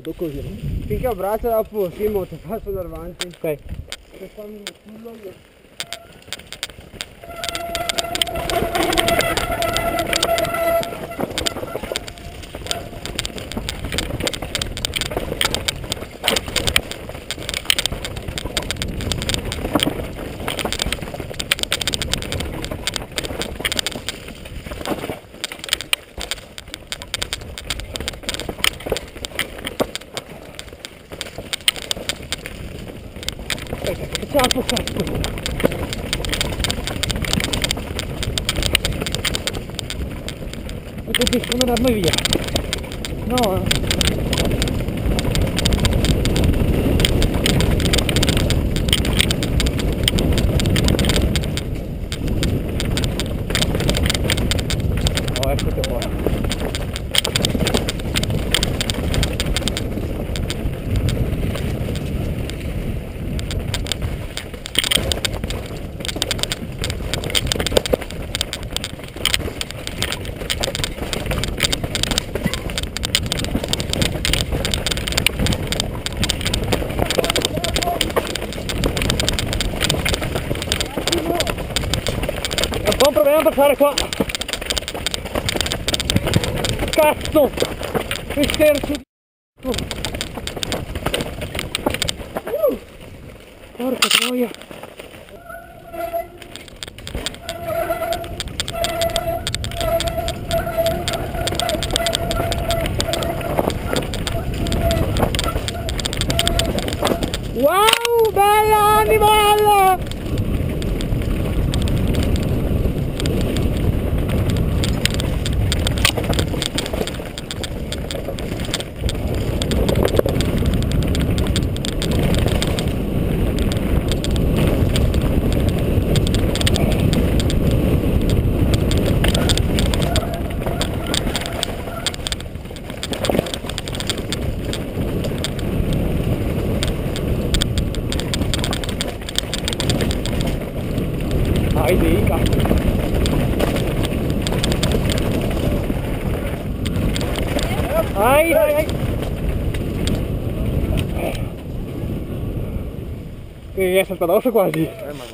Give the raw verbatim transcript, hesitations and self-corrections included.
tutto così. Finché abbraccia dopo, sì, molto passo davanti. Ok. Se fanno il culo io... Ciao, cazzo! Non capisco, non andarmi via! No! Oh, eccoti qua! Ho un problema a passare qua. Cazzo! Mi scherzo. Uh, porca troia. Wow, bella animale! Ai dei cazzo. Ai ai ai. Che è saltato addosso quasi.